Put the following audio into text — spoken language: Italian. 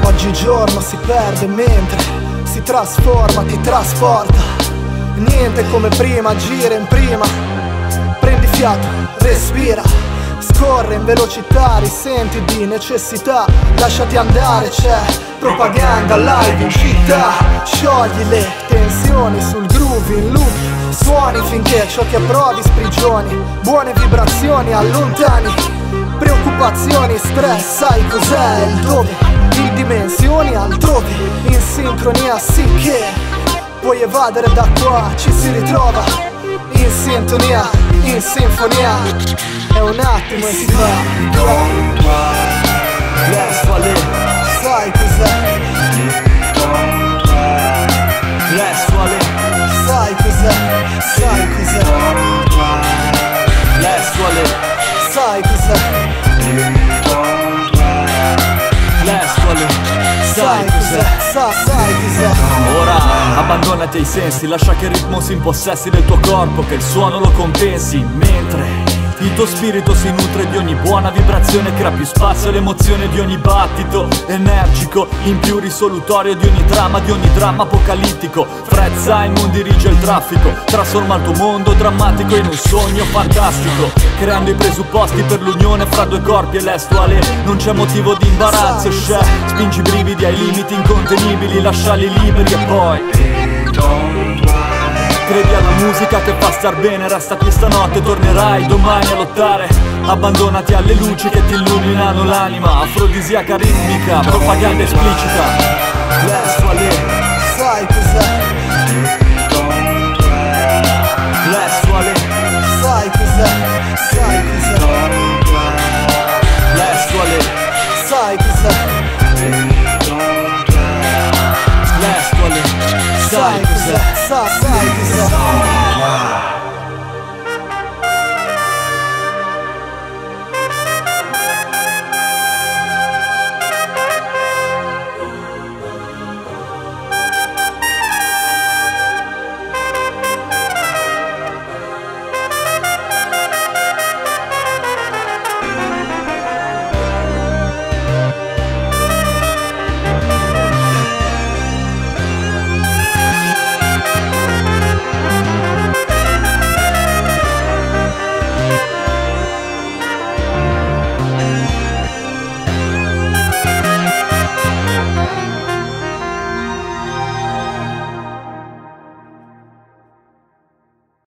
Oggigiorno si perde mentre si trasforma, ti trasporta. Niente come prima, gira in prima. Prendi fiato, respira. Scorre in velocità, risenti di necessità. Lasciati andare, c'è propaganda live in città. Sciogli le tensioni sul groove in loop. Suoni finché ciò che provi sprigioni. Buone vibrazioni allontani preoccupazioni, stress, sai cos'è il dove. In dimensioni altrove, in sincronia sì che puoi evadere da qua, ci si ritrova. In sintonia, in sinfonia. È un attimo e si fa. Resto lì, Sai cos'è? resto lì, Sai cos'è? Sai cos'è? resto lì, Sai cos'è? resto lì, Sai cos'è? Sai cos'è? Ora abbandonati ai sensi, lascia che il ritmo si impossessi del tuo corpo, che il suono lo compensi, mentre il tuo spirito si nutre di ogni buona vibrazione, crea più spazio all'emozione di ogni battito energico, in più risolutorio di ogni dramma apocalittico. Fred Simon dirige il traffico, trasforma il tuo mondo drammatico in un sogno fantastico, creando i presupposti per l'unione fra due corpi e l'estuale. Non c'è motivo di imbarazzo, spingi i brividi ai limiti incontenibili, lasciali liberi e poi credi alla musica che fa star bene, resta qui stanotte, tornerai domani a lottare. Abbandonati alle luci che ti illuminano l'anima, afrodisiaca ritmica, propaganda esplicita. Resto lì, Sai cos'è? resto lì, Sai cos'è? Sai cos'è? resto lì, Sai cos'è? resto lì, Sai cos'è? Sai